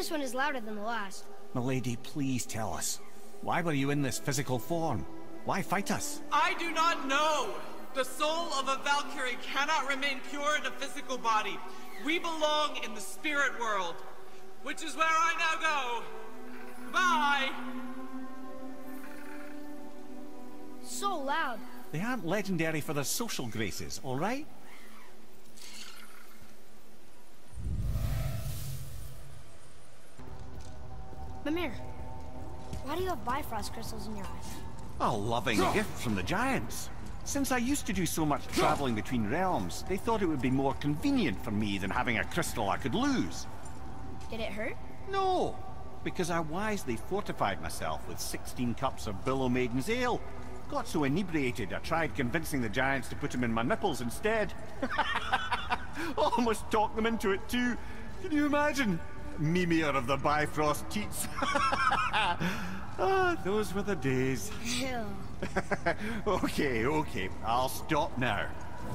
this one is louder than the last. Milady, please tell us. Why were you in this physical form? Why fight us? I do not know! The soul of a Valkyrie cannot remain pure in a physical body. We belong in the spirit world, which is where I now go. Bye! So loud. They aren't legendary for their social graces, all right? Mimir, why do you have Bifrost crystals in your eyes? A loving gift from the Giants. Since I used to do so much traveling between realms, they thought it would be more convenient for me than having a crystal I could lose. Did it hurt? No, because I wisely fortified myself with 16 cups of Billow Maiden's ale. Got so inebriated, I tried convincing the Giants to put them in my nipples instead. Almost talked them into it too. Can you imagine? Mimir of the Bifrost teats. Ah, those were the days. Ew. Okay, I'll stop now.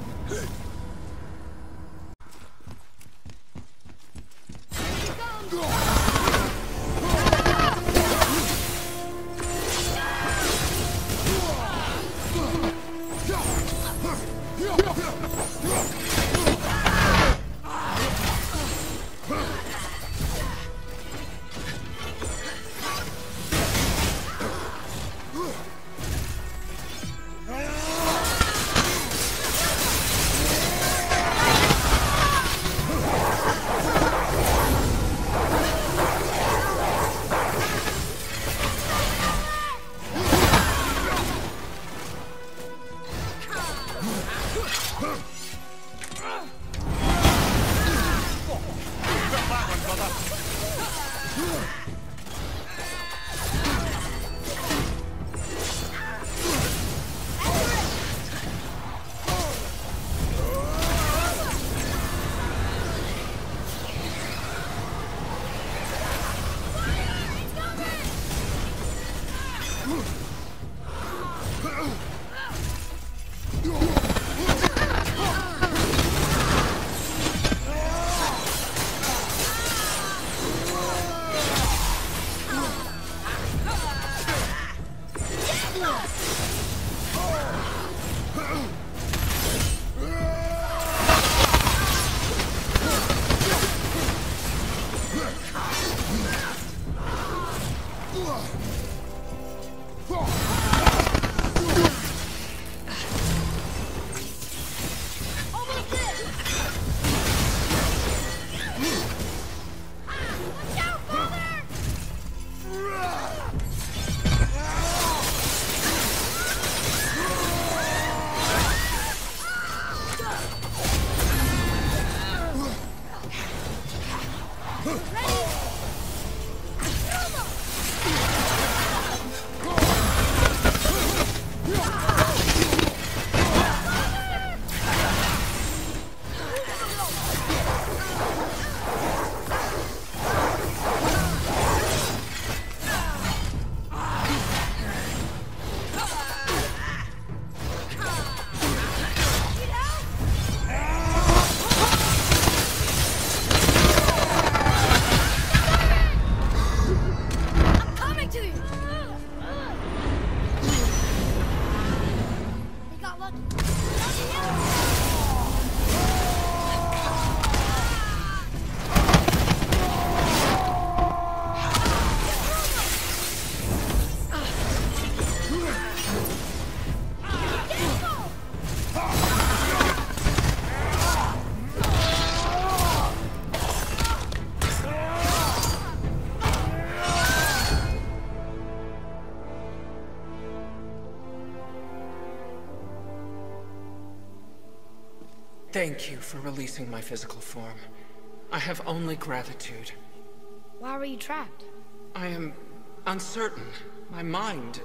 Thank you for releasing my physical form. I have only gratitude. Why were you trapped? I am uncertain. My mind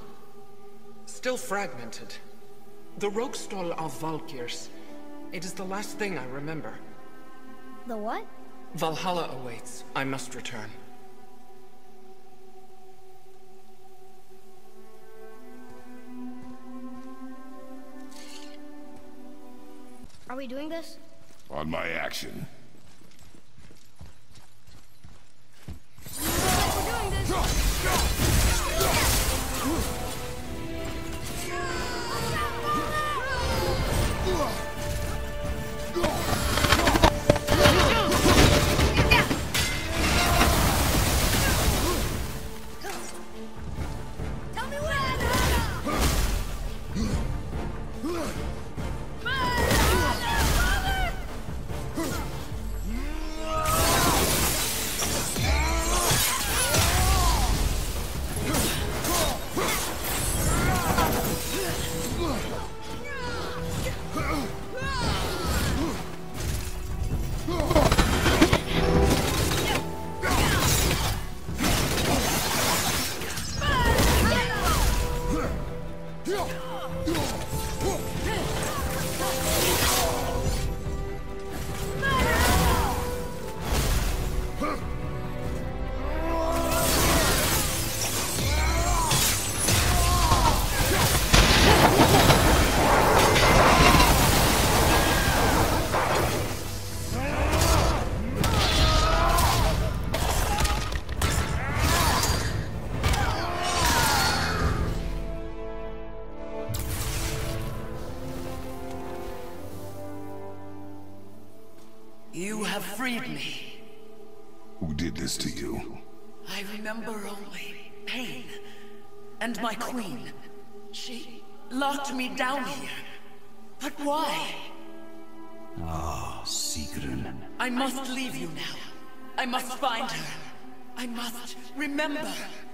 still fragmented. The Rokstol of Valkyrs. It is the last thing I remember. The what? Valhalla awaits. I must return. Are we doing this? On my action. You have freed me. Who did this to you? I remember only pain. And my queen. She locked me down here. But why? Ah, Sigrun. I must leave you now. I must find her. I must remember.